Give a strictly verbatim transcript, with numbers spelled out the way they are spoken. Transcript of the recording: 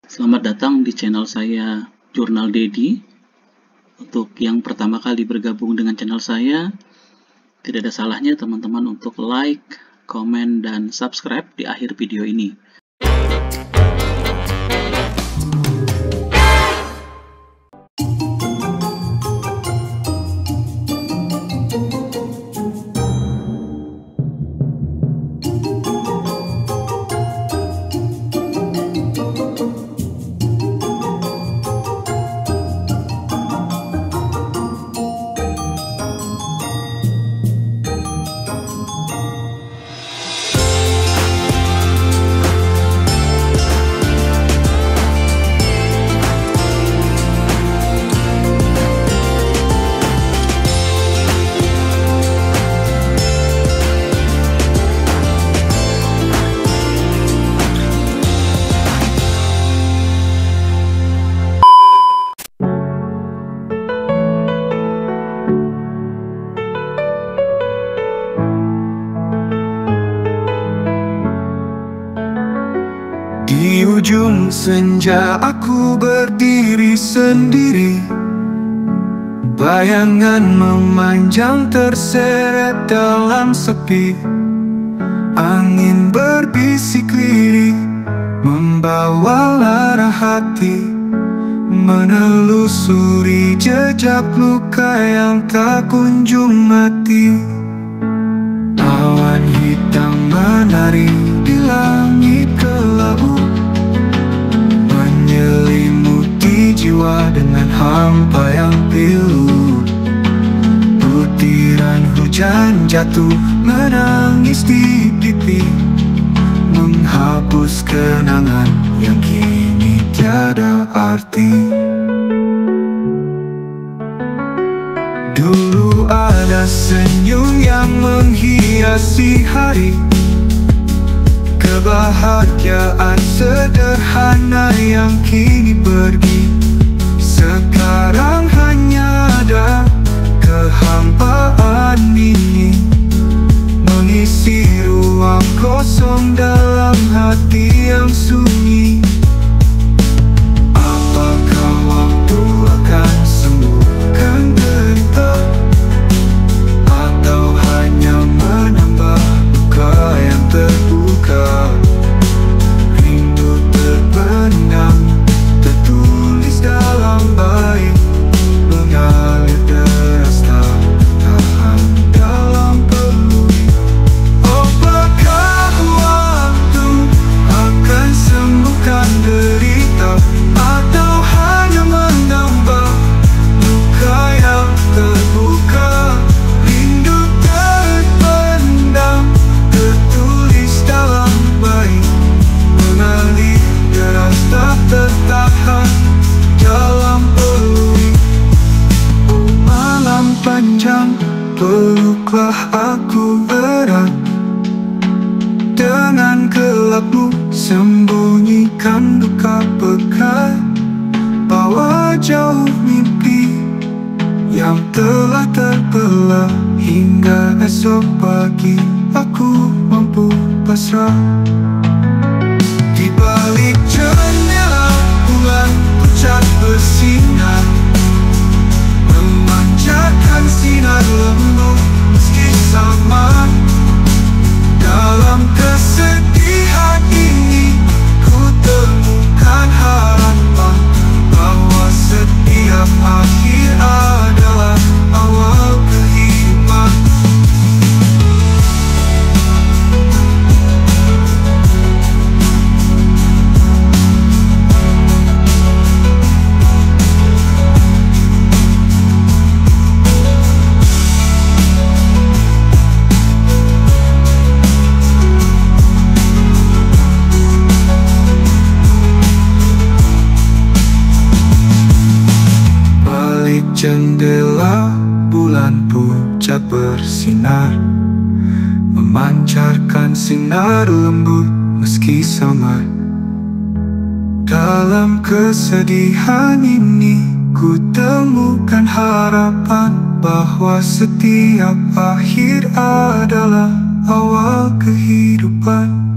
Selamat datang di channel saya, Jurnal Dedi. Untuk yang pertama kali bergabung dengan channel saya, tidak ada salahnya teman-teman untuk like, komen, dan subscribe di akhir video ini. Di ujung senja aku berdiri sendiri, bayangan memanjang terseret dalam sepi. Angin berbisik lirik, membawa lara hati, menelusuri jejak luka yang tak kunjung mati. Awan hitam menari di langit kelabu, menyelimuti jiwa dengan hampa yang pilu. Butiran hujan jatuh menangis di pipi, menghapus kenangan yang kini tiada arti. Dulu ada senyum yang menghiasi hari, kebahagiaan sederhana yang kini pergi. Sekarang hanya ada kehampaan ini, mengisi ruang kosong dalam hati yang sunyi. Apakah waktu akan sembuhkan derita, atau hanya menambah luka yang terbuka? Rindu terpendam, tertulis dalam baik, mengalir deras tak tahan dalam peluit. Apakah waktu akan sembuhkan derita, atau hanya menambah luka yang terbuka? Rindu terpendam, tertulis dalam baik, mengalir deras tak tertahan dalam peluit. Oh malam panjang, peluklah aku erat, dengan gelapmu sembunyikan duka pekat. Bawa jauh mimpi yang telah terbelah, hingga esok pagi aku mampu pasrah. Di balik jendela bulan pucat bersinar, memancarkan sinar lembut meski samar. Dalam kesedihan ini ku temukan harapan, bahwa setiap akhir adalah awal kehidupan. Balik jendela bulan pucat bersinar, memancarkan sinar lembut meski samar. Dalam kesedihan ini ku temukan harapan, bahwa setiap akhir adalah awal kehidupan.